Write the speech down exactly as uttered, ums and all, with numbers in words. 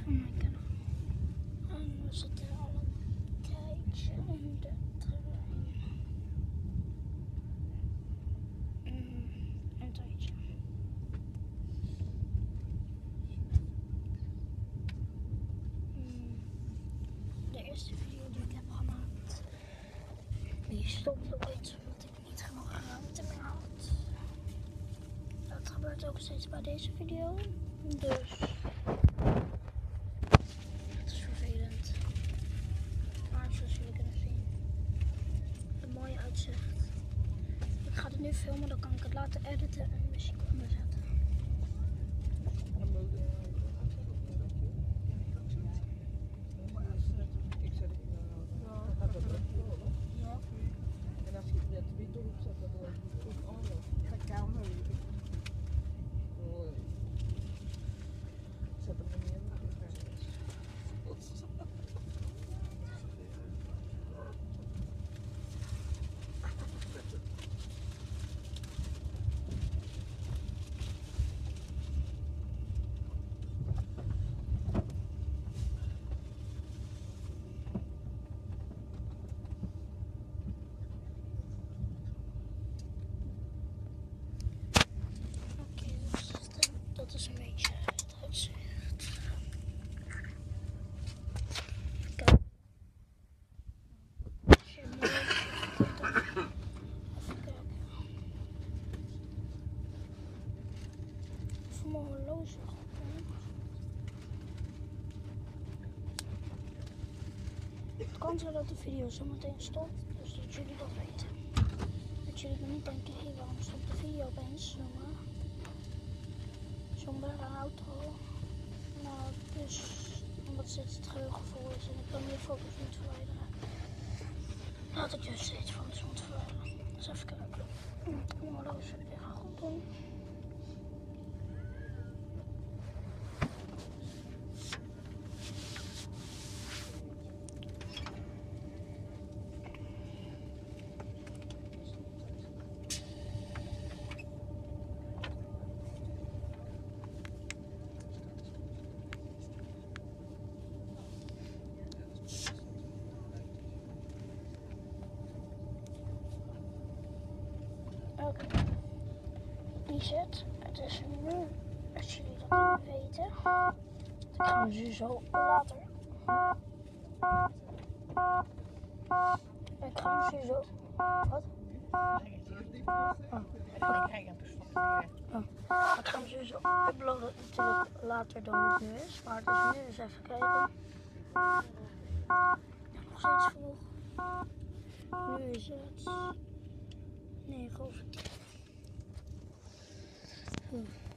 van mijn kanaal. En we zitten al een tijdje in de trein. Mm, een tijdje. Mm, de eerste video die ik heb gemaakt, die stopte ooit omdat ik niet genoeg ruimte meer had. Dat gebeurt ook steeds bij deze video. Dus het is vervelend. Maar zoals jullie kunnen zien, een mooie uitzicht. Ik ga het nu filmen, dan kan ik het later editen en muziek onderzetten. Ja. En als je het weer erop zet, dan wordt het allemaal. Ga kamer. Zet hem er niet in. Dat is een beetje het uitzicht. Kijk. Als je mooi even kijken. Even mijn horloge goed. Het kan zijn dat de video zo meteen stopt, dus dat jullie dat weten. Dat jullie me niet denken, hé, waarom stopt de video opeens zomaar? Zonder een auto. Nou, dus omdat steeds het geheugen vol is en ik kan meer foto's niet verwijderen. Laat ik dus steeds foto's moet verwijderen. Dus even kijken. Mijn horloge weer gaan goed doen. Oké, die zit. Het is nu, als jullie dat niet weten, ik ga hem nu zo later. Ik ga hem nu zo. Wat? Oh. Oh. Ik ga hem nu zo uploaden natuurlijk later dan het nu is, maar het is nu, dus even kijken. Ja, nog steeds vroeg. Nu is het negen over tien. Hmm.